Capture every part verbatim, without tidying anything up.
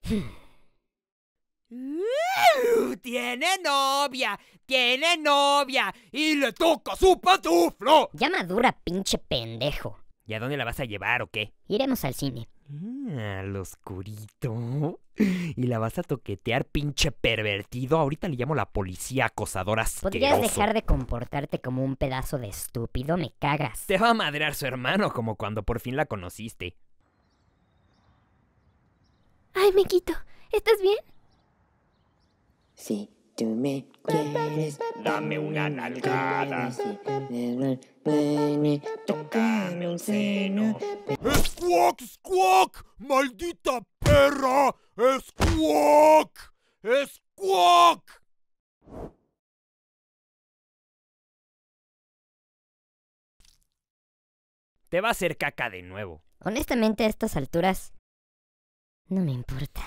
Uh, tiene novia, tiene novia y le toca su pantuflo. Ya madura, pinche pendejo. ¿Y a dónde la vas a llevar o qué? Iremos al cine. Ah, al oscurito. ¿Y la vas a toquetear, pinche pervertido? Ahorita le llamo a la policía, acosador asqueroso. ¿Podrías dejar de comportarte como un pedazo de estúpido? Me cagas. Te va a madrear su hermano como cuando por fin la conociste. Ay, Mequito, ¿estás bien? Si tú me quieres, dame una nalgada. Tócame un seno. ¡Squawk, squawk! ¡Maldita perra! ¡Squawk! ¡Squawk! Te va a hacer caca de nuevo. Honestamente, a estas alturas, no me importa.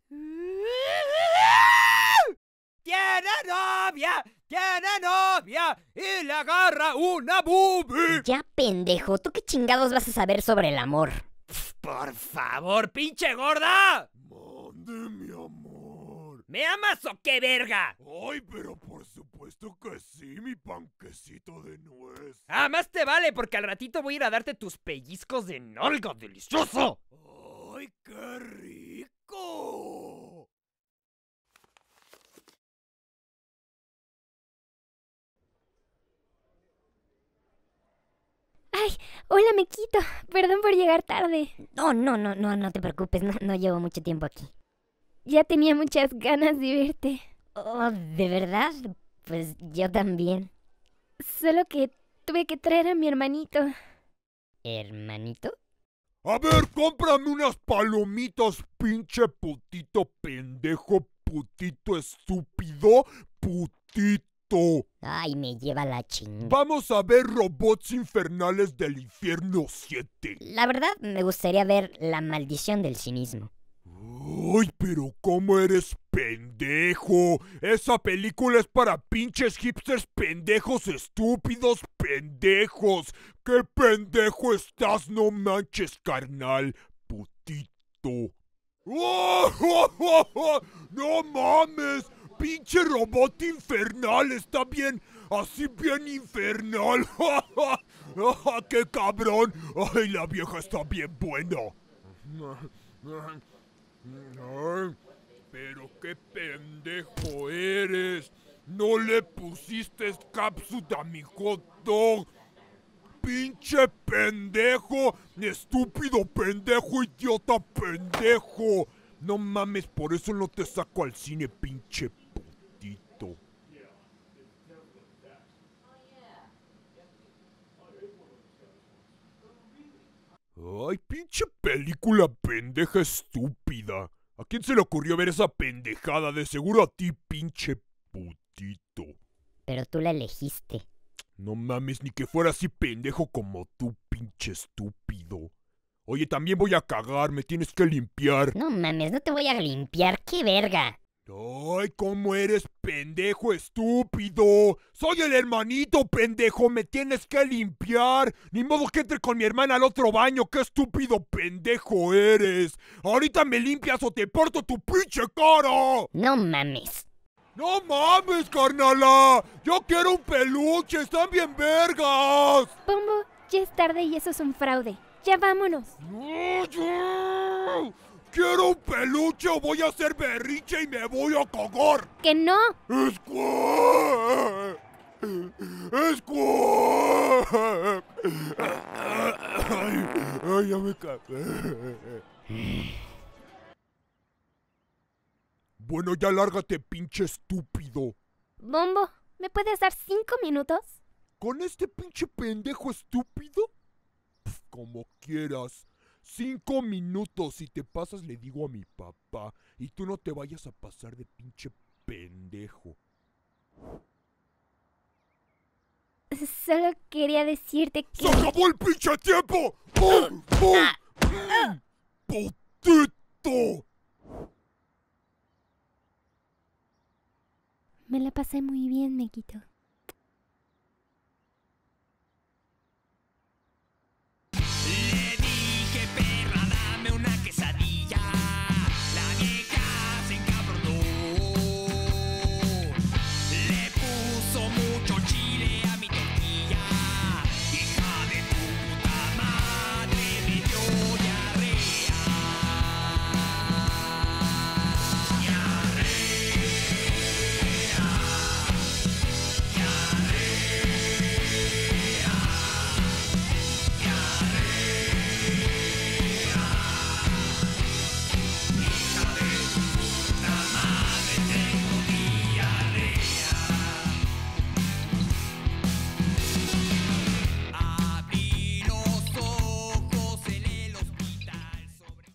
¡Tiene novia! ¡Tiene novia! ¡Y le agarra una boobie! Ya, pendejo, ¿tú qué chingados vas a saber sobre el amor? ¡Por favor, pinche gorda! Mande, mi amor. ¿Me amas o qué verga? Ay, pero por supuesto que sí, mi panquecito de nuez. Ah, más te vale, porque al ratito voy a ir a darte tus pellizcos de nalga delicioso. ¡Ay, qué rico! Ay, hola, Mequito. Perdón por llegar tarde. No, no, no, no, no te preocupes, no, no llevo mucho tiempo aquí. Ya tenía muchas ganas de verte. Oh, ¿de verdad? Pues yo también. Solo que tuve que traer a mi hermanito. ¿Hermanito? A ver, cómprame unas palomitas, pinche putito pendejo, putito estúpido, putito. Ay, me lleva la chingada. Vamos a ver Robots Infernales del Infierno siete. La verdad, me gustaría ver La Maldición del Cinismo. Ay, pero cómo eres pendejo. Esa película es para pinches hipsters pendejos, estúpidos pendejos. ¿Qué pendejo estás? No manches, carnal, putito. ¡Oh, oh, oh, oh! ¡No mames! ¡Pinche robot infernal! Está bien, así bien infernal. ¡Qué cabrón! ¡Ay, la vieja está bien buena! Ay, pero qué pendejo eres. No le pusiste cápsula a mi hot dog. Pinche pendejo, estúpido pendejo, idiota pendejo. No mames, por eso no te saco al cine, pinche putito. Ay, pinche película pendeja estúpida. ¿A quién se le ocurrió ver esa pendejada? De seguro a ti, pinche putito. Pero tú la elegiste. No mames, ni que fuera así pendejo como tú, pinche estúpido. Oye, también voy a cagar, me tienes que limpiar. No mames, no te voy a limpiar, qué verga. Ay, cómo eres pendejo estúpido. Soy el hermanito, pendejo, me tienes que limpiar. Ni modo que entre con mi hermana al otro baño, qué estúpido pendejo eres. Ahorita me limpias o te porto tu pinche cara. No mames. No mames, carnala. Yo quiero un peluche, están bien vergas. Pombo, ya es tarde y eso es un fraude. Ya vámonos. No, yo quiero un peluche o voy a hacer berrinche y me voy a cagar. ¡Que no! ¡Squawk! ¡Squawk! Ay, ay, ya me cagué. Bueno, ya lárgate, pinche estúpido. Bombo, ¿me puedes dar cinco minutos? ¿Con este pinche pendejo estúpido? Pff, como quieras. Cinco minutos. Si te pasas le digo a mi papá. Y tú no te vayas a pasar de pinche pendejo. Solo quería decirte que... ¡Se acabó el pinche tiempo! ¡Pum! ¡Pum! ¡Mm! ¡Putito! Me la pasé muy bien, Mequito.